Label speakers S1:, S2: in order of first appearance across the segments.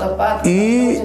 S1: ಈ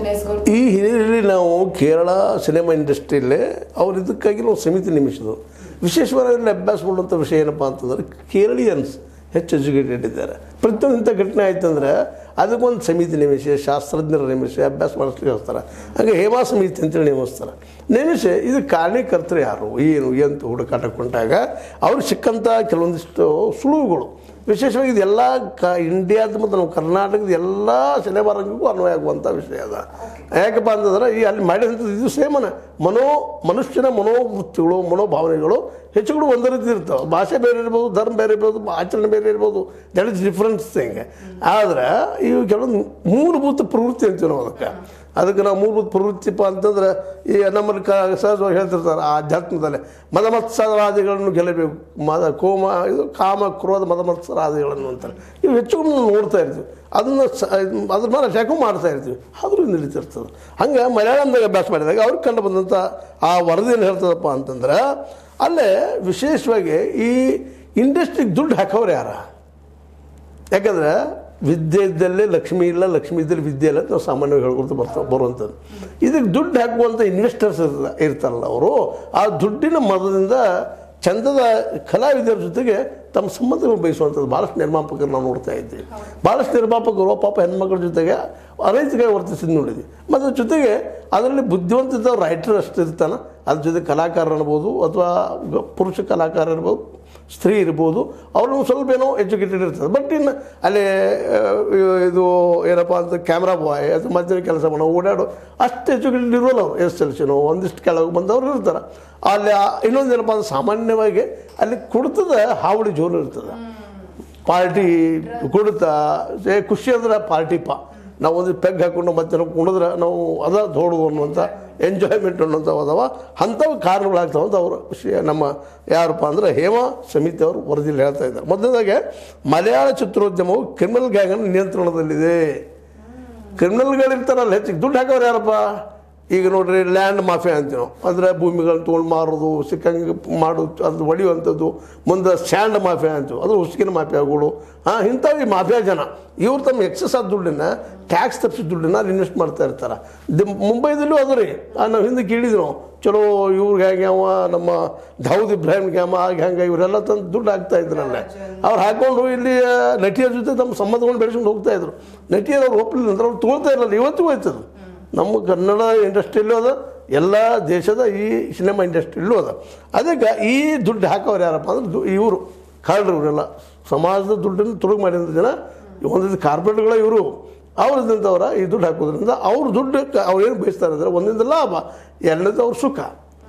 S1: ಈ ಹಿನ್ನೆಲೆಯಲ್ಲಿ ನಾವು ಕೇರಳ ಸಿನಿಮಾ ಇಂಡಸ್ಟ್ರಿಯಲ್ಲೇ ಅವ್ರು ಇದಕ್ಕಾಗಿ ನಾವು ಸಮಿತಿ ನೇಮಿಸಿದ್ರು. ವಿಶೇಷವಾಗಿ ಅಭ್ಯಾಸ ಮಾಡುವಂಥ ವಿಷಯ ಏನಪ್ಪ ಅಂತಂದ್ರೆ ಕೇರಳಿಯನ್ಸ್ ಹೆಚ್ಚು ಎಜುಕೇಟೆಡ್ ಇದ್ದಾರೆ. ಪ್ರತಿಯೊಂದು ಇಂಥ ಘಟನೆ ಆಯ್ತಂದ್ರೆ ಅದಕ್ಕೊಂದು ಸಮಿತಿ ನೇಮಿಸಿ ಶಾಸ್ತ್ರಜ್ಞರು ನೇಮಿಸಿ ಅಭ್ಯಾಸ ಮಾಡಿಸ್ಲಿಕ್ಕೆ ಹೋಗ್ತಾರೆ. ಹಾಗೆ ಹೇಮಾ ಸಮಿತಿ ಅಂತೇಳಿ ನೇಮಿಸ್ತಾರೆ. ನೇಮಿಸಿ ಇದು ಕಾರಣೀಕರ್ತರು ಯಾರು ಏನು ಅಂತ ಹುಡುಕಾಟ ಕೊಂಡಾಗ ಅವ್ರು ಸಿಕ್ಕಂಥ ಕೆಲವೊಂದಿಷ್ಟು ಸುಳುವುಗಳು ವಿಶೇಷವಾಗಿ ಇದೆಲ್ಲ ಇಂಡಿಯಾದ ಮತ್ತು ನಮ್ಮ ಕರ್ನಾಟಕದ ಎಲ್ಲ ಸಿನಿಮಾ ರಂಗಕ್ಕೂ ಅನ್ವಯ ಆಗುವಂಥ ವಿಷಯ ಅದ. ಯಾಕಪ್ಪ ಅಂತಂದ್ರೆ ಈ ಅಲ್ಲಿ ಮಾಡಿದಂಥದ್ದು ಇದು ಸೇಮನ ಮನುಷ್ಯನ ಮನೋವೃತ್ತಿಗಳು ಮನೋಭಾವನೆಗಳು ಹೆಚ್ಚುಗಳು ಒಂದೇ ರೀತಿ ಇರ್ತಾವೆ. ಭಾಷೆ ಬೇರೆ ಇರ್ಬೋದು, ಧರ್ಮ ಬೇರೆ ಇರ್ಬೋದು, ಆಚರಣೆ ಬೇರೆ ಇರ್ಬೋದು, ದಟ್ ಇಸ್ ಡಿಫ್ರೆನ್ಸ್ ಥಿಂಗ್. ಆದರೆ ಇವು ಕೆಲವೊಂದು ಮೂಲಭೂತ ಪ್ರವೃತ್ತಿ ಅಂತೀವಿ ನಾವು ಅದಕ್ಕೆ ನಾವು ಮೂಲಭೂತ ಪ್ರವೃತ್ತಿಪ್ಪ ಅಂತಂದ್ರೆ ಈ ನಮ್ಮಲ್ಲಿ ಸಹಜವಾಗಿ ಹೇಳ್ತಿರ್ತಾರೆ ಆಧ್ಯಾತ್ಮದಲ್ಲೇ ಮದಮತ್ಸರಾದಿಗಳನ್ನು ಗೆಲ್ಲಬೇಕು, ಇದು ಕಾಮ ಕ್ರೋಧ ಮದಮತ್ಸರಾದಿಗಳನ್ನು ಅಂತಾರೆ. ಇವು ಹೆಚ್ಚು ನಾವು ನೋಡ್ತಾ ಇರ್ತೀವಿ, ಅದನ್ನು ಅದ್ರ ಮೇಲೆ ಅಟ್ಯಾಕು ಮಾಡ್ತಾ ಇರ್ತೀವಿ, ಆದರೂ ನಡೀತಿರ್ತದೆ. ಹಂಗೆ ಮಲಯಾಳಂದಾಗ ಅಭ್ಯಾಸ ಮಾಡಿದಾಗ ಅವ್ರಿಗೆ ಕಂಡು ಬಂದಂಥ ಆ ವರದಿ ಏನು ಹೇಳ್ತದಪ್ಪ ಅಂತಂದ್ರೆ ಅಲ್ಲೇ ವಿಶೇಷವಾಗಿ ಈ ಇಂಡಸ್ಟ್ರಿಗೆ ದುಡ್ಡು ಹಾಕೋರು ಯಾರ? ಯಾಕಂದ್ರೆ ವಿದ್ಯೆ ಇದ್ದಲ್ಲೇ ಲಕ್ಷ್ಮಿ ಇಲ್ಲ, ಲಕ್ಷ್ಮಿ ಇದ್ದಲ್ಲಿ ವಿದ್ಯೆ ಇಲ್ಲ ಅಂತ ನಾವು ಸಾಮಾನ್ಯವಾಗಿ ಹೇಳ್ಕೊಳ್ತಾ ಬರುವಂಥದ್ದು. ಇದಕ್ಕೆ ದುಡ್ಡು ಹಾಕುವಂಥ ಇನ್ವೆಸ್ಟರ್ಸ್ ಇರ್ತಾರಲ್ಲ ಅವರು, ಆ ದುಡ್ಡಿನ ಮದದಿಂದ ಚಂದದ ಕಲಾವಿದರ ಜೊತೆಗೆ ತಮ್ಮ ಸಂಬಂಧಗಳು ಬಯಸುವಂಥದ್ದು ಭಾಳಷ್ಟು ನಿರ್ಮಾಪಕರು ನಾವು ನೋಡ್ತಾ ಇದ್ದೀವಿ. ಭಾಳಷ್ಟು ನಿರ್ಮಾಪಕರು ಪಾಪ ಹೆಣ್ಮಕ್ಳ ಜೊತೆಗೆ ಅನೈತಿಕವಾಗಿ ವರ್ತಿಸಿದ್ದು ನೋಡಿದ್ವಿ. ಮತ್ತು ಜೊತೆಗೆ ಅದರಲ್ಲಿ ಬುದ್ಧಿವಂತಿದ್ದ ರೈಟರ್ ಅಷ್ಟು ಇರ್ತಾನೆ, ಅದ್ರ ಜೊತೆ ಕಲಾಕಾರ ಇರ್ಬೋದು ಅಥವಾ ಪುರುಷ ಕಲಾಕಾರ ಇರ್ಬೋದು, ಸ್ತ್ರೀ ಇರ್ಬೋದು, ಅವ್ರನ್ನ ಸ್ವಲ್ಪ ಏನೋ ಎಜುಕೇಟೆಡ್ ಇರ್ತದೆ. ಬಟ್ ಇನ್ನು ಅಲ್ಲಿ ಇದು ಏನಪ್ಪ ಅಂತ ಕ್ಯಾಮ್ರಾ ಬಾಯ್ ಅಥವಾ ಮಧ್ಯಾಹ್ನ ಕೆಲಸ ಮಾಡೋ ಓಡಾಡೋ ಅಷ್ಟು ಎಜುಕೇಟೆಡ್ ಇರೋಲ್ಲ ಅವರು. SLCನೋ ಒಂದಿಷ್ಟು ಕೆಳಗೆ ಬಂದವರು ಇರ್ತಾರೆ. ಅಲ್ಲಿ ಇನ್ನೊಂದು ಏನಪ್ಪ ಅಂದ್ರೆ ಸಾಮಾನ್ಯವಾಗಿ ಅಲ್ಲಿ ಕುಡ್ತದ ಹಾವಳಿ ಜೋರು ಇರ್ತದೆ. ಪಾರ್ಟಿ ಕುಡ್ತ ಖುಷಿ ಅಂದ್ರೆ ಪಾರ್ಟಿಪ್ಪ ನಾವು ಒಂದು ಪೆಗ್ ಹಾಕ್ಕೊಂಡು ಮತ್ತೆ ನಾವು ಕುಡಿದ್ರೆ ನಾವು ಅದ ದೊಡ್ಡದು ಅನ್ನುವಂಥ ಎಂಜಾಯ್ಮೆಂಟ್ ಅನ್ನೋಂಥವು ಅದಾವ. ಅಂಥವು ಕಾರಣಗಳಾಗ್ತಾವ ಅಂತ ಅವರು ವಿಷಯ ನಮ್ಮ ಯಾರಪ್ಪ ಅಂದರೆ ಹೇಮಾ ಸಮಿತಿ ಅವರು ವರದಿಯಲ್ಲಿ ಹೇಳ್ತಾ ಇದ್ದಾರೆ. ಮೊದಲದಾಗೆ ಮಲಯಾಳ ಚಿತ್ರೋದ್ಯಮವು ಕ್ರಿಮಿನಲ್ ಗ್ಯಾಂಗನ್ನು ನಿಯಂತ್ರಣದಲ್ಲಿದೆ. ಕ್ರಿಮಿನಲ್ಗಳಿರ್ತಾರಲ್ಲ ಹೆಚ್ಚಿಗೆ ದುಡ್ಡು ಹಾಕೋರು ಯಾರಪ್ಪ? ಈಗ ನೋಡ್ರಿ ಲ್ಯಾಂಡ್ ಮಾಫಿಯಾ ಅಂತೀವಿ ನಾವು, ಅಂದರೆ ಭೂಮಿಗಳನ್ನ ತೊಗೊಂಡು ಮಾರೋದು, ಸಿಕ್ಕಂಗೆ ಮಾಡೋದು, ಅದು ಹೊಡೆಯುವಂಥದ್ದು. ಮುಂದೆ ಸ್ಯಾಂಡ್ ಮಾಫಿಯಾ ಅಂತೀವಿ, ಅದು ಉಸುಕಿನ ಮಾಫಿಯಾಗಳು. ಇಂಥವು ಈ ಮಾಫಿಯಾ ಜನ ಇವ್ರು ತಮ್ಮ ಎಕ್ಸಸ್ ಆದ ದುಡ್ಡನ್ನ ಟ್ಯಾಕ್ಸ್ ತಪ್ಪಿಸಿದ ದುಡ್ಡನ್ನ ಅಲ್ಲಿ ಇನ್ವೆಸ್ಟ್ ಮಾಡ್ತಾ ಇರ್ತಾರೆ. ಮುಂಬೈದಲ್ಲೂ ಅದು ರೀ ನಾವು ಹಿಂದೆ ಕೇಳಿದ್ವಿ ನಾವು, ಚಲೋ ಇವ್ರಿಗೆ ಹೇಗೆ ಅವ ನಮ್ಮ ದಾವೂದ್ ಇಬ್ರಾಹಿಮ್ಗೆ ಅವ ಹಾಗೆ ಹಂಗೆ ಇವರೆಲ್ಲ ತಂದು ದುಡ್ಡು ಹಾಕ್ತಾ ಇದ್ರಲ್ಲೇ. ಅವ್ರು ಹಾಕ್ಕೊಂಡು ಇಲ್ಲಿ ನಟಿಯರ ಜೊತೆ ತಮ್ಮ ಸಂಬಂಧಗಳನ್ನು ಬೆಳೆಸ್ಕೊಂಡು ಹೋಗ್ತಾ ಇದ್ರು. ನಟಿಯರು ಅವ್ರು ಒಪ್ಪಲಿಲ್ಲ ಅಂದ್ರೆ ಅವ್ರು ತೊಗೊಳ್ತಾ ಇರಲ್ಲ. ಇವತ್ತಿಗೂ ಹೋಯ್ತದು ನಮ್ಮ ಕನ್ನಡ ಇಂಡಸ್ಟ್ರಿಯಲ್ಲೂ ಅದ, ಎಲ್ಲ ದೇಶದ ಈ ಸಿನಿಮಾ ಇಂಡಸ್ಟ್ರಿಯಲ್ಲೂ ಅದ. ಅದಕ್ಕೆ ಈ ದುಡ್ಡು ಹಾಕೋರು ಯಾರಪ್ಪ ಅಂದ್ರೆ ಇವರು ಕಳ್ಳರು. ಇವರೆಲ್ಲ ಸಮಾಜದ ದುಡ್ಡನ್ನು ತುಡುಗು ಮಾಡಿದಂಥ ಜನ ಒಂದಿದ್ದು ಕಾರ್ಪೊರೇಟ್ಗಳ ಇವರು ಅವ್ರದ್ದಂಥವ್ರ ಈ ದುಡ್ಡು ಹಾಕೋದ್ರಿಂದ ಅವ್ರ ದುಡ್ಡು ಅವ್ರು ಏನು ಬಯಸ್ತಾರೆ ಅಂದರೆ ಒಂದಿಂದ ಲಾಭ, ಎರಡನೇದು ಅವ್ರ ಸುಖ.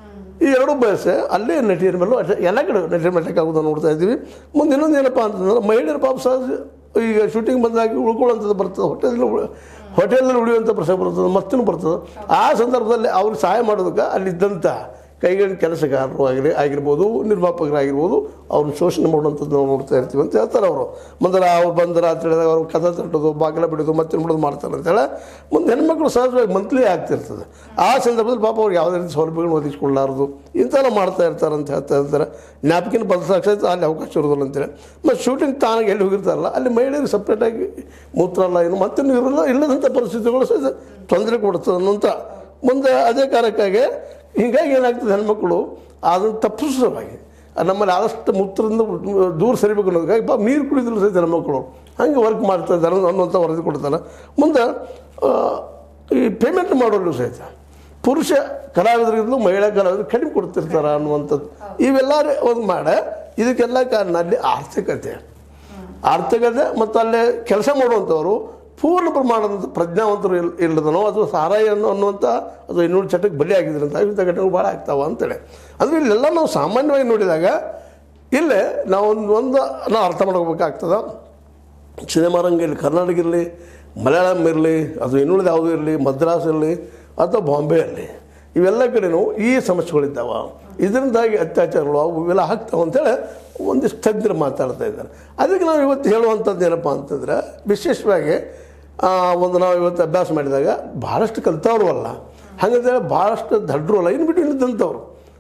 S1: ಈ ಎರಡೂ ಬಯಸೆ ಅಲ್ಲೇ ನಟಿಯರ ಮೇಲೂ ಎಲ್ಲ ಕಡೆ ನಟಿಯರ ಮೇಲೆ ಅಟ್ಯಾಕ್ ಆಗೋದನ್ನು ನೋಡ್ತಾ ಇದ್ದೀವಿ. ಮುಂದೆ ಇನ್ನೊಂದು ಏನಪ್ಪ ಅಂತಂದ್ರೆ ಮಹಿಳೆಯರ ಪಾಪ ಸಹ ಈಗ ಶೂಟಿಂಗ್ ಬಂದಾಗ ಉಳ್ಕೊಳ್ಳೋಂಥದ್ದು ಬರ್ತದೆ, ಹೋಟೆಲ್ನಲ್ಲಿ ಉಳಿಯುವಂಥ ಪ್ರಸಂಗ ಬರ್ತದೆ, ಮತ್ತೂ ಬರ್ತದೆ. ಆ ಸಂದರ್ಭದಲ್ಲಿ ಅವ್ರಿಗೆ ಸಹಾಯ ಮಾಡೋದಕ್ಕೆ ಅಲ್ಲಿದ್ದಂಥ ಕೈಗೊಂಡು ಕೆಲಸಗಾರರು ಆಗಿರ್ಬೋದು, ನಿರ್ಮಾಪಕರಾಗಿರ್ಬೋದು, ಅವ್ರನ್ನ ಶೋಷಣೆ ಮಾಡುವಂಥದ್ದು ನಾವು ನೋಡ್ತಾ ಇರ್ತೀವಿ ಅಂತ ಹೇಳ್ತಾರೆ ಅವರು. ಮುಂದೆ ಅವ್ರು ಬಂದ್ರೆ ಅಂತ ಹೇಳಿದಾಗ ಅವ್ರು ಕದ ತಟ್ಟೋದು, ಬಾಗಿಲ ಬಿಡೋದು, ಮತ್ತೆ ಬಿಡೋದು ಮಾಡ್ತಾರೆ ಅಂತೇಳಿ ಮುಂದೆ ಹೆಣ್ಮಕ್ಳು ಸಹಜವಾಗಿ ಮಂತ್ಲಿ ಆಗ್ತಿರ್ತದೆ. ಆ ಸಂದರ್ಭದಲ್ಲಿ ಪಾಪ ಅವ್ರಿಗೆ ಯಾವುದೇ ರೀತಿ ಸೌಲಭ್ಯಗಳನ್ನು ಒದಗಿಸ್ಕೊಳ್ಳಾರದು ಇಂಥೆಲ್ಲ ಮಾಡ್ತಾ ಇರ್ತಾರೆ ಅಂತ ಹೇಳ್ತಾ ಇರ್ತಾರೆ. ಜ್ಞಾಪಕಿನ ಬದಲಾಗ್ಸೈತೆ ಅಲ್ಲಿ ಅವಕಾಶ ಇರೋದಿಲ್ಲ ಅಂತೇಳಿ. ಮತ್ತು ಶೂಟಿಂಗ್ ತಾನಾಗಿ ಎಲ್ಲಿ ಹೋಗಿರ್ತಾರಲ್ಲ ಅಲ್ಲಿ ಮಹಿಳೆಯರಿಗೆ ಸಪ್ರೇಟಾಗಿ ಮೂತ್ರ ಅಲ್ಲ ಏನು ಮತ್ತೇನು ಇರೋಲ್ಲ, ಇಲ್ಲದಂಥ ಪರಿಸ್ಥಿತಿಗಳು ಸಹ ತೊಂದರೆ ಕೊಡ್ತದೆ ಅನ್ನೋಂಥ ಮುಂದೆ ಅದೇ ಕಾರಣಕ್ಕಾಗಿ ಹೀಗಾಗಿ ಏನಾಗ್ತದೆ ಹೆಣ್ಮಕ್ಳು ಅದನ್ನು ತಪ್ಪಿಸೋವಾಗಿ ನಮ್ಮಲ್ಲಿ ಆದಷ್ಟು ಮೂತ್ರದಿಂದ ದೂರ ಸರಿಬೇಕು ಅನ್ನೋದಕ್ಕಾಗಿ ನೀರು ಕುಡಿದ್ರು ಸಹಿತ ಹೆಣ್ಮಕ್ಳು ಹಂಗೆ ವರ್ಕ್ ಮಾಡ್ತಾ ಇದ್ದಾರೆ ಅನ್ನೋಂಥ ವರದಿ ಕೊಡ್ತಾರೆ. ಮುಂದೆ ಈ ಪೇಮೆಂಟ್ ಮಾಡೋರು ಸಹಿತ ಪುರುಷ ಕಲಾವಿದರಿಗಿಂತಲೂ ಮಹಿಳಾ ಕಲಾವಿದರು ಕಡಿಮೆ ಕೊಡ್ತಿರ್ತಾರೆ ಅನ್ನುವಂಥದ್ದು. ಇವೆಲ್ಲ ಒಂದು ಮಾಡಿ ಇದಕ್ಕೆಲ್ಲ ಕಾರಣ ಅಲ್ಲಿ ಆರ್ಥಿಕತೆ ಮತ್ತು ಅಲ್ಲೇ ಕೆಲಸ ಮಾಡುವಂಥವರು ಪೂರ್ಣ ಪ್ರಮಾಣದ ಪ್ರಜ್ಞಾವಂತರು ಇಲ್ಲದನೋ ಅಥವಾ ಸಾರಾಯನ್ನು ಅನ್ನುವಂಥ ಅಥವಾ ಇನ್ನೂರು ಚಟಕ್ಕೆ ಬಲಿ ಆಗಿದ್ರಂತ ಇಂಥ ಘಟನೆಗಳು ಭಾಳ ಆಗ್ತಾವ ಅಂತೇಳಿ. ಅಂದರೆ ಇಲ್ಲೆಲ್ಲ ನಾವು ಸಾಮಾನ್ಯವಾಗಿ ನೋಡಿದಾಗ ಇಲ್ಲೇ ನಾವು ನಾವು ಅರ್ಥ ಮಾಡ್ಕೋಬೇಕಾಗ್ತದೆ. ಸಿನಿಮಾ ರಂಗ ಇರಲಿ, ಕರ್ನಾಟಕ ಇರಲಿ, ಮಲಯಾಳಂ ಇರಲಿ, ಅಥವಾ ಇನ್ನುಳಿದ ಯಾವುದೂ ಇರಲಿ, ಮದ್ರಾಸ್ ಇರಲಿ ಅಥವಾ ಬಾಂಬೆ ಇರಲಿ, ಇವೆಲ್ಲ ಕಡೆಯೂ ಈ ಸಮಸ್ಯೆಗಳಿದ್ದಾವೆ. ಇದರಿಂದಾಗಿ ಅತ್ಯಾಚಾರಗಳು ಅವು ಇವೆಲ್ಲ ಆಗ್ತಾವೆ ಅಂತೇಳಿ ಒಂದಿಷ್ಟು ತಜ್ಞರು ಮಾತಾಡ್ತಾ ಇದ್ದಾರೆ. ಅದಕ್ಕೆ ನಾವು ಇವತ್ತು ಹೇಳುವಂಥದ್ದು ಏನಪ್ಪ ಅಂತಂದರೆ ವಿಶೇಷವಾಗಿ ನಾವು ಇವತ್ತು ಅಭ್ಯಾಸ ಮಾಡಿದಾಗ ಭಾಳಷ್ಟು ಕಲಿತವ್ರು ಅಲ್ಲ, ಹಾಗಂತೇಳಿ ಭಾಳಷ್ಟು ದಡ್ರು ಅಲ್ಲ, ಇನ್ನು ಬಿಟ್ಟು ಇಳಿದಂಥವ್ರು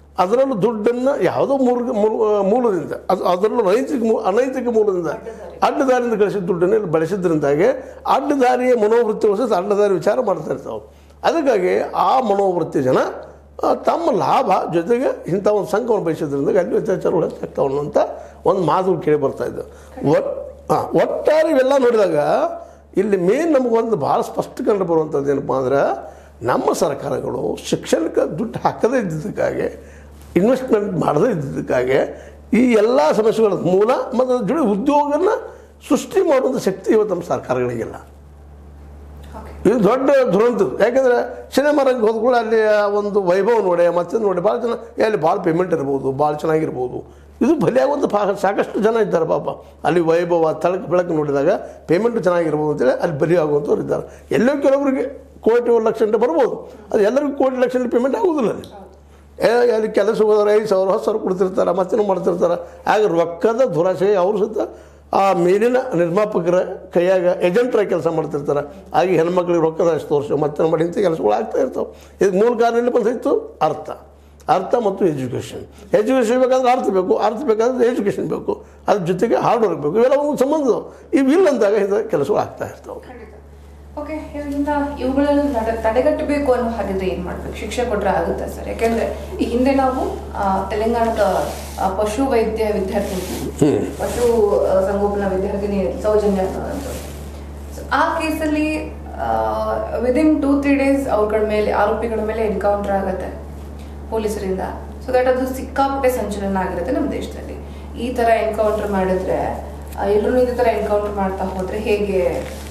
S1: ಅದರಲ್ಲೂ ದುಡ್ಡನ್ನು ಯಾವುದೋ ಮೂಲದಿಂದ ಅದರಲ್ಲೂ ಅನೈತಿಕ ಮೂಲದಿಂದ ಅಡ್ಡದಾರಿಯಿಂದ ಗಳಿಸಿದ ದುಡ್ಡನ್ನು ಇಲ್ಲಿ ಬಳಸಿದ್ರಿಂದಾಗೆ ಅಡ್ಡದಾರಿಯ ಮನೋವೃತ್ತಿ ಹೊಸ ಅಡ್ಡದಾರಿ ವಿಚಾರ ಮಾಡ್ತಾ ಇರ್ತಾವೆ. ಅದಕ್ಕಾಗಿ ಆ ಮನೋವೃತ್ತಿ ಜನ ತಮ್ಮ ಲಾಭ ಜೊತೆಗೆ ಇಂಥ ಒಂದು ಸಂಘವನ್ನು ಬಯಸಿದ್ರಿಂದ ಅಲ್ಲಿ ಅತ್ಯಾಚಾರಗಳು ಹೆಚ್ಚಾಗ್ತಾವೆ ಅನ್ನೋಂಥ ಒಂದು ಮಾತು ಕೇಳಿ ಬರ್ತಾಯಿದ್ದು. ಒಟ್ಟಾರೆ ಇವೆಲ್ಲ ನೋಡಿದಾಗ ಇಲ್ಲಿ ಮೇನ್ ನಮಗೊಂದು ಭಾಳ ಸ್ಪಷ್ಟ ಕಂಡು ಬರುವಂಥದ್ದು ಏನಪ್ಪ ಅಂದ್ರೆ, ನಮ್ಮ ಸರ್ಕಾರಗಳು ಶಿಕ್ಷಣಕ್ಕೆ ದುಡ್ಡು ಹಾಕದೇ ಇದ್ದಿದ್ದಕ್ಕಾಗಿ, ಇನ್ವೆಸ್ಟ್ಮೆಂಟ್ ಮಾಡದೇ ಇದ್ದಿದ್ದಕ್ಕಾಗಿ ಈ ಎಲ್ಲ ಸಮಸ್ಯೆಗಳ ಮೂಲ ಮತ್ತು ಅದ್ರ ಜೊತೆ ಉದ್ಯೋಗನ ಸೃಷ್ಟಿ ಮಾಡುವಂಥ ಶಕ್ತಿ ಇವತ್ತು ನಮ್ಮ ಸರ್ಕಾರಗಳಿಗಿಲ್ಲ. ಇದು ದೊಡ್ಡ ದುರಂತ. ಯಾಕೆಂದರೆ ಸಿನಿಮಾ ರಂಗ ಹೋದ ಕೂಡ ಅಲ್ಲಿ ಒಂದು ವೈಭವ ನೋಡಿ ಮತ್ತೆ ನೋಡಿ ಭಾಳ ಜನ ಅಲ್ಲಿ ಭಾಳ ಪೇಮೆಂಟ್ ಇರ್ಬೋದು, ಭಾಳ ಚೆನ್ನಾಗಿರ್ಬೋದು. ಇದು ಬಲಿಯಾಗುವಂಥ ಸಾಕಷ್ಟು ಜನ ಇದ್ದಾರೆ ಪಾಪ. ಅಲ್ಲಿ ವೈಭವ ತಳಕು ಬೆಳಕು ನೋಡಿದಾಗ ಪೇಮೆಂಟು ಚೆನ್ನಾಗಿರ್ಬೋದು ಅಂತೇಳಿ ಅಲ್ಲಿ ಬಲಿಯಾಗುವಂಥವ್ರು ಇದ್ದಾರೆ. ಎಲ್ಲೋ ಕೆಲವರಿಗೆ ಕೋಟಿ ಲಕ್ಷ ಬರ್ಬೋದು, ಅದು ಎಲ್ಲರಿಗೂ ಕೋಟಿ ಲಕ್ಷ ಪೇಮೆಂಟ್ ಆಗೋದಿಲ್ಲ. ಅಲ್ಲಿ ಕೆಲಸ ಹೋದ್ರೆ 5,000 10,000 ಕೊಡ್ತಿರ್ತಾರೆ, ಮತ್ತೇನು ಮಾಡ್ತಿರ್ತಾರೆ. ಆಗ ರೊಕ್ಕದ ದುರಾಸೆ ಅವರು ಸಹಿತ ಆ ಮೇಲಿನ ನಿರ್ಮಾಪಕರ ಕೈಯಾಗ ಏಜೆಂಟ್ರಾಗಿ ಕೆಲಸ ಮಾಡ್ತಿರ್ತಾರೆ. ಹಾಗೆ ಹೆಣ್ಮಕ್ಳಿಗೆ ರೊಕ್ಕದ ಅಷ್ಟು ತೋರಿಸಿ ಮತ್ತೆ ಮಾಡಿ ಇಂಥ ಕೆಲಸಗಳು ಆಗ್ತಾ ಇರ್ತಾವೆ. ಇದಕ್ಕೆ ಮೂಲ ಕಾರಣ ಬಂದಿತ್ತು ಅರ್ಥ ಮತ್ತು ಎಜುಕೇಷನ್ ಬೇಕಾದ್ರೆ ಅರ್ಥ ಬೇಕು, ಅರ್ಥ ಬೇಕಾದ್ರೆ ಎಜುಕೇಷನ್ ಬೇಕು, ಅದ್ರ ಜೊತೆಗೆ ಹಾರ್ಡ್ ವರ್ಕ್ ಬೇಕು. ಇವೆಲ್ಲ ಒಂದು ಸಂಬಂಧ ಇವಿಲ್ಲ ಅಂದಾಗ ಇಂಥ ಕೆಲಸಗಳು ಆಗ್ತಾ ಇರ್ತಾವೆ.
S2: ಓಕೆ, ಇದರಿಂದ ಇವುಗಳಲ್ಲಿ ತಡೆಗಟ್ಟಬೇಕು ಅನ್ನೋ ಹಾಗಿದ್ರೆ ಏನು ಮಾಡಬೇಕು? ಶಿಕ್ಷೆ ಕೊಟ್ಟರೆ ಆಗುತ್ತೆ ಸರ್? ಯಾಕೆಂದರೆ ಈ ಹಿಂದೆ ನಾವು ತೆಲಂಗಾಣದ ಪಶು ವೈದ್ಯ ವಿದ್ಯಾರ್ಥಿನಿ, ಪಶು ಸಂಗೋಪನಾ ವಿದ್ಯಾರ್ಥಿನಿ ಸೌಜನ್ಯ ಅಂತ, ಆ ಕೇಸಲ್ಲಿ ವಿದಿನ್ 2-3 ಡೇಸ್ ಅವ್ರ ಮೇಲೆ ಆರೋಪಿಗಳ ಮೇಲೆ ಎನ್ಕೌಂಟರ್ ಆಗುತ್ತೆ ಪೊಲೀಸರಿಂದ. ಸೊ ದಟ್ ಅದು ಸಿಕ್ಕಾಪಟ್ಟೆ ಸಂಚಲನ ಆಗಿರುತ್ತೆ ನಮ್ಮ ದೇಶದಲ್ಲಿ. ಈ ಥರ ಎನ್ಕೌಂಟರ್ ಮಾಡಿದ್ರೆ ಎಲ್ಲರೂ ಇದೇ ಥರ ಎನ್ಕೌಂಟರ್ ಮಾಡ್ತಾ ಹೋದರೆ ಹೇಗೆ